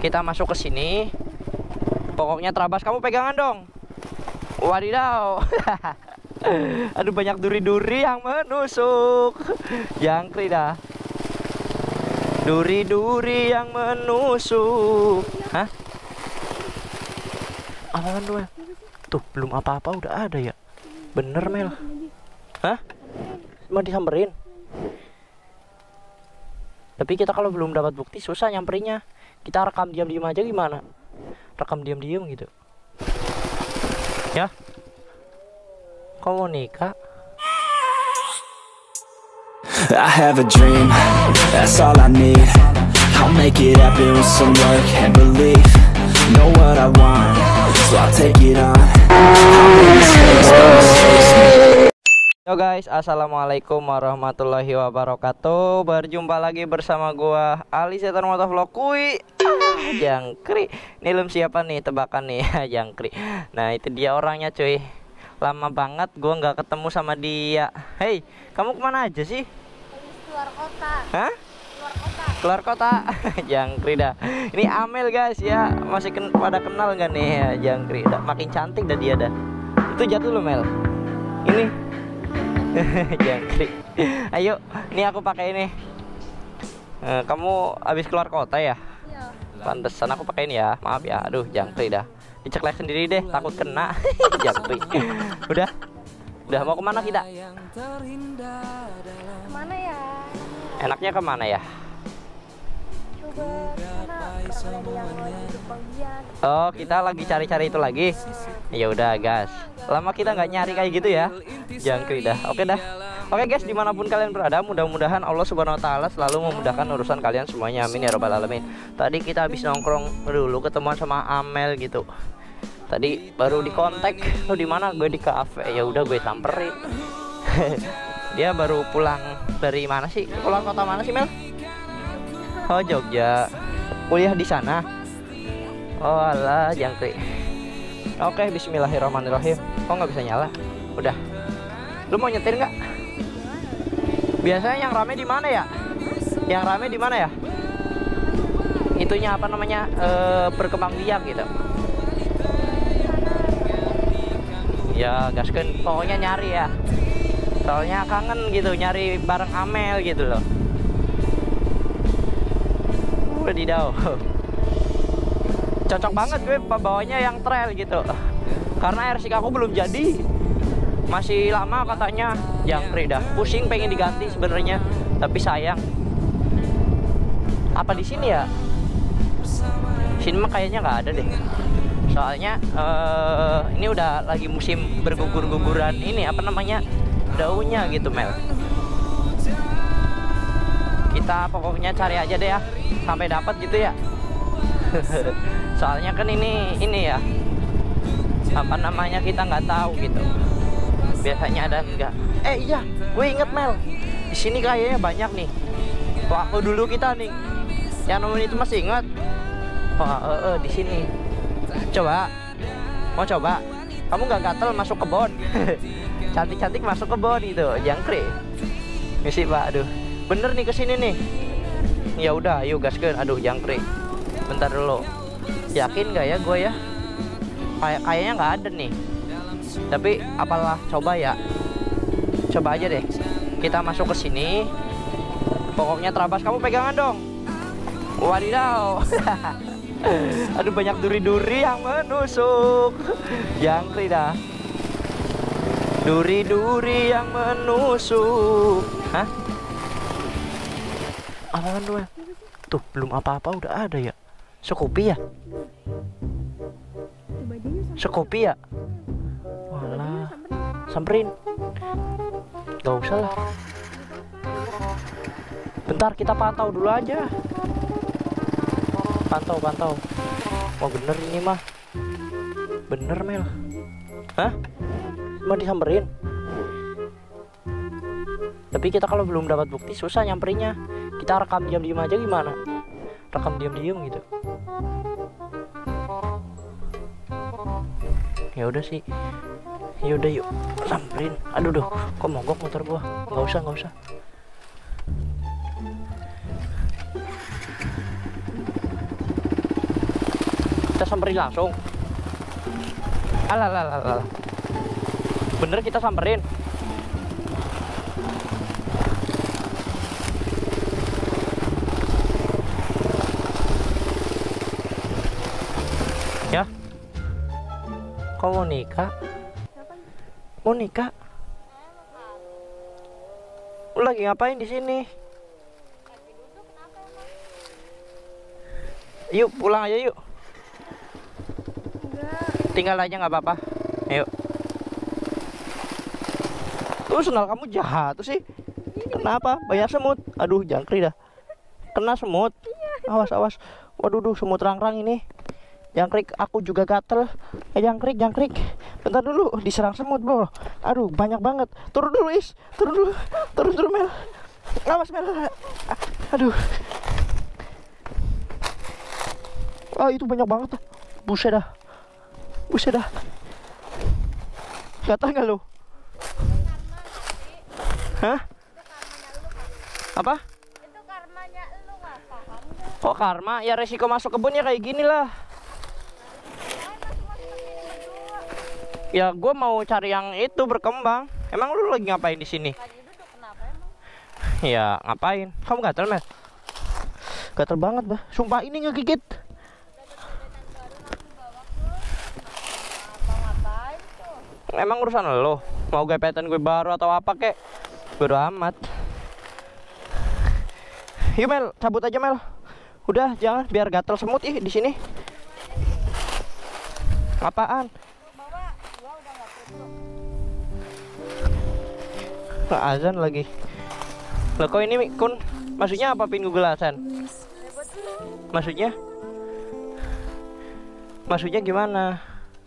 Kita masuk ke sini. Pokoknya terabas, kamu pegangan dong. Wadidaw. Aduh, banyak duri-duri yang menusuk. Jangkrik dah. Duri-duri yang menusuk. Hah? Apaan tuh? Tuh, belum apa-apa udah ada ya. Bener, Mel. Hah? Mau disamperin? Tapi kita kalau belum dapat bukti susah nyamperinnya. Kita rekam diam-diam aja gimana? Rekam diam-diam gitu. Ya? Kamu mau nikah? I have a dream, that's all I need. I'll make it happen with some work and belief. Know what I want, so I'll take it on. Yo guys, assalamualaikum warahmatullahi wabarakatuh. Berjumpa lagi bersama gua Ali Setan Motovlog. Kui Jangkrik. Ini lem siapa nih, tebakan nih. Jangkrik. Nah itu dia orangnya cuy. Lama banget gua nggak ketemu sama dia. Hei, kamu kemana aja sih? Keluar kota. Hah? Keluar kota. Keluar kota. Jangkrik dah. Ini Amel guys ya. Masih pada kenal nggak nih ya, Jangkrik dah. Makin cantik dah dia dah. Itu jatuh lo Mel. Ini Jangkrik. Ayo, ini aku pakai ini. Kamu habis keluar kota ya? Iya. Pantesan aku pakai ini ya. Maaf ya. Aduh, Jangkrik dah. Diceklek sendiri deh, takut kena. Jangkrik. Udah mau kemana kita? Kemana ya? Enaknya kemana ya? Coba sana ada yang lagi berpergian. Oh, kita lagi cari-cari itu lagi. Ya udah, gas. Lama kita nggak nyari kayak gitu ya. Jangkrik dah. Oke dah. Oke guys, dimanapun kalian berada, mudah-mudahan Allah Subhanahu Wa Taala selalu memudahkan urusan kalian semuanya. Amin ya robbal alamin. Tadi kita habis nongkrong dulu, ketemuan sama Amel gitu. Tadi baru di kontak, lo di mana? Gue di kafe. Ya udah gue samperin. Dia baru pulang dari mana sih? Keluar kota mana sih Mel? Oh Jogja. Kuliah di sana. Oh alah, Jangkrik. Oke, bismillahirrahmanirrahim. Kok nggak bisa nyala? Udah. Lu mau nyetir nggak? Biasanya yang rame di mana ya? Yang rame di mana ya? Itunya apa namanya? Berkembang biak gitu. Ya, gaskeun. Pokoknya nyari ya. Soalnya kangen gitu nyari bareng Amel gitu loh. Wadidaw. Cocok banget gue bawanya yang trail gitu. Karena RC aku belum jadi. Masih lama katanya. Jangkrik dah. Pusing pengen diganti sebenarnya, tapi sayang. Apa di sini ya? Sini mah kayaknya nggak ada deh. Soalnya ini udah lagi musim bergugur-guguran ini apa namanya? Daunnya gitu Mel. Kita pokoknya cari aja deh ya sampai dapat gitu ya. Soalnya kan ini ya apa namanya, kita nggak tahu gitu. Biasanya ada enggak? Iya, gue inget Mel. Di sini kayaknya banyak nih. Waktu dulu kita nih yang nemuin itu masih ingat. Oh, di sini. Coba, mau coba? Kamu nggak gatel masuk kebon? Cantik-cantik masuk kebon itu, Jangkrik. Misi Pak, aduh. Bener nih kesini nih. Ya udah, ayo gaskeun. Aduh, Jangkrik. Bentar dulu. Yakin nggak ya gue ya? Kayaknya nggak ada nih. Tapi apalah, coba ya. Coba aja deh. Kita masuk ke sini. Pokoknya terabas, kamu pegangan dong. Wadidaw. Aduh, banyak duri-duri yang menusuk. Jangkrik dah. Duri-duri yang menusuk. Hah? Apaan tuh? Tuh, belum apa-apa udah ada ya. Sekopi ya? Sekopi ya? Walah, samperin. Gak usah lah. Bentar, kita pantau dulu aja. Pantau. Wah bener ini mah. Bener Mel. Hah? Mau disamperin? Tapi kita kalau belum dapat bukti susah nyamperinnya. Kita rekam diam-diam aja gimana? Rekam diam-diam gitu. Ya udah sih. Ya udah yuk samperin. Aduh duh, kok mogok motor gua? Nggak usah. Kita samperin langsung. Alah. Bener kita samperin. Ya. Kok mau nikah? Mau nikah? Lu lagi ngapain di sini? Yuk pulang aja yuk. Tinggal aja nggak apa-apa. Ayo. Sendal kamu jahat tuh sih. Kenapa? Banyak semut. Aduh, jangkrik dah. Kena semut. Awas. Waduh, semut rang-rang ini. Jangkrik, aku juga gatel. Jangkrik. Bentar dulu, diserang semut, bro. Aduh, banyak banget. Turun dulu, Is. Turun dulu, Mel. Awas, Mel. Aduh. Oh, itu banyak banget tuh. Buset dah. Gatal nggak lu? Hah? Apa? Itu karmanya lu, nggak paham. Kok karma? Ya resiko masuk kebun ya kayak gini lah. Ya gue mau cari yang itu berkembang. Emang lu lagi ngapain di sini? Lagi duduk, kenapa emang? Ya ngapain? Kamu gatel, Mel? Gatel banget, bah. Sumpah ini ngegigit. Emang urusan lo? Mau gepetan gue baru atau apa kek? Bodo amat. Yuk Mel, cabut aja Mel. Udah jangan biar gatel semut ih di sini. Apaan? Azan lagi. Loh kok ini Kun? Maksudnya apa pin Google azan? Maksudnya? Maksudnya gimana?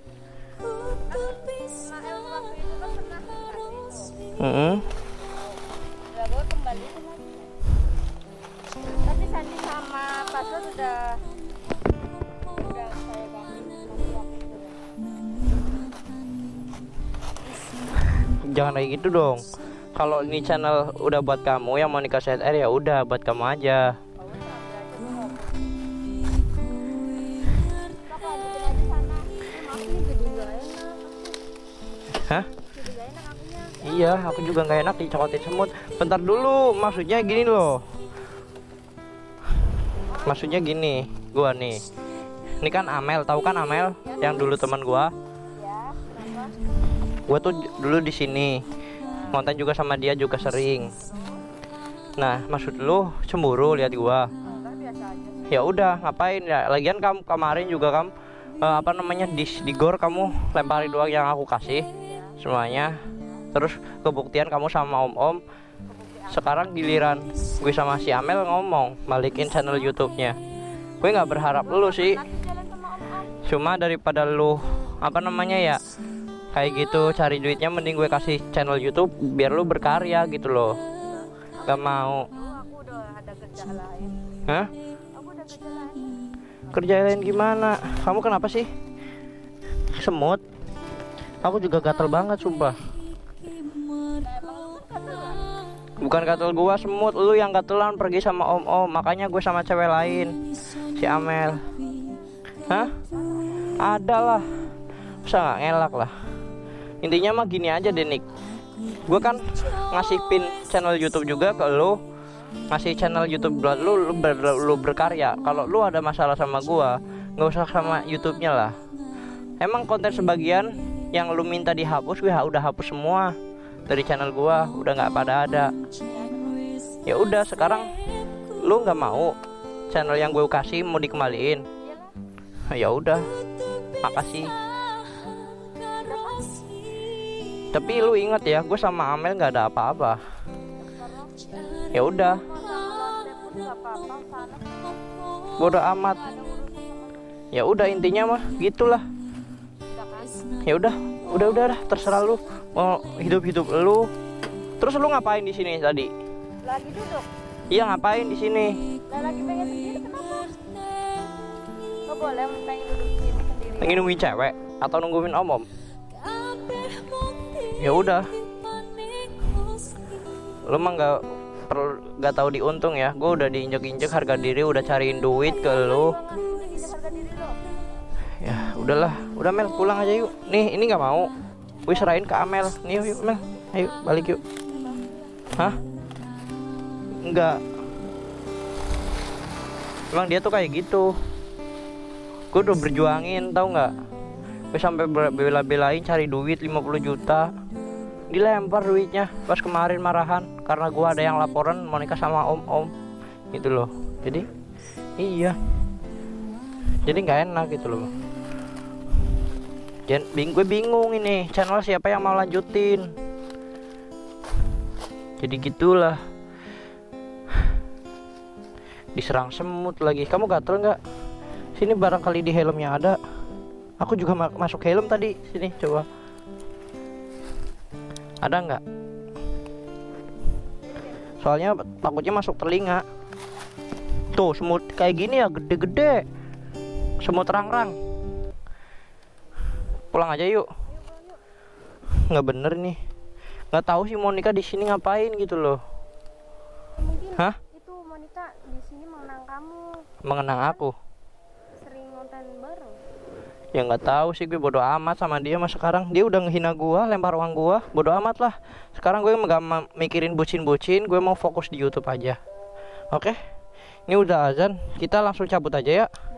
Udah gue kembali kemana? Tapi Sandi sama Pastor udah saya bangun. Jangan kayak gitu dong. Kalau ini channel udah buat kamu yang mau nikah CSR ya udah buat kamu aja. Hah? Iya, aku juga nggak enak dicokotin semut. Bentar dulu, maksudnya gini loh. Maksudnya gini, gua nih. Ini kan Amel, tahu kan Amel yang dulu teman gua? Gua tuh dulu di sini. Ngonten juga sama dia juga sering. Nah, maksud lu cemburu lihat gua? Ya udah, ngapain ya? Lagian kamu kemarin juga kamu apa namanya di gor kamu lemparin doang yang aku kasih semuanya. Terus kebuktian kamu sama om-om. Sekarang giliran gue sama si Amel ngomong balikin channel YouTube-nya. Gue nggak berharap lu sih. Cuma daripada lu apa namanya ya kayak gitu cari duitnya, mending gue kasih channel YouTube biar lu berkarya gitu loh. Gak mau. Aku udah ada kerja lain. Hah? Aku udah kerja lain. Kerja lain gimana? Kamu kenapa sih? Semut? Aku juga gatel banget sumpah. Bukan gatel gua, semut. Lu yang gatelan pergi sama om-om. Makanya gue sama cewek lain, si Amel. Hah? Ada lah. Bisa gak ngelak lah. Intinya mah gini aja deh Nick. Gue kan ngasih pin channel YouTube juga ke lu. Ngasih channel YouTube buat lu berkarya. Kalau lu ada masalah sama gua, nggak usah sama YouTube-nya lah. Emang konten sebagian yang lu minta dihapus, gue udah hapus semua dari channel gua, udah nggak pada ada. Ya udah sekarang lu nggak mau channel yang gue kasih mau dikembaliin. Ya udah, makasih. Tapi lu inget ya, gue sama Amel nggak ada apa-apa. Ya udah, bodo amat. Ya udah intinya mah gitulah. Ya udah terserah lu mau hidup lu. Terus lu ngapain di sini tadi? Lagi duduk. Iya ngapain di sini? Lagi pengen sendiri kenapa? Gak boleh pengen duduk sini sendiri. Pengen nungguin cewek atau nungguin om-om? Ya udah. Lu mah nggak tahu diuntung ya. Gue udah diinjek-injek harga diri, udah cariin duit ke lu. Ya udahlah, udah Mel pulang aja yuk. Nih ini nggak mau, gue serahin ke Amel. Nih yuk Mel, ayo balik yuk. Hah? Enggak. Emang dia tuh kayak gitu. Gue udah berjuangin, tahu nggak? Gue sampai bela-belain cari duit 50 juta. Dilempar duitnya pas kemarin marahan karena gue ada yang laporan mau nikah sama om gitu loh. Jadi iya, jadi nggak enak gitu loh. Gue bingung ini channel siapa yang mau lanjutin. Jadi gitulah, diserang semut lagi. Kamu gatel nggak? Sini barangkali di helmnya ada. Aku juga masuk helm tadi. Sini coba. Ada nggak? Soalnya takutnya masuk telinga. Tuh semut kayak gini ya, gede-gede. Semut rang-rang. Pulang aja yuk. Nggak bener nih. Nggak tahu sih Monica di sini ngapain gitu loh. Mungkin Hah? itu Monica di sini mengenang kamu. Mengenang aku? Sering nonton bareng. Ya nggak tahu sih, gue bodo amat sama dia. Mas sekarang dia udah ngehina gua, lempar uang gua, bodo amat lah. Sekarang gue nggak mikirin bucin-bucin, gue mau fokus di YouTube aja. Oke? Ini udah azan, kita langsung cabut aja ya.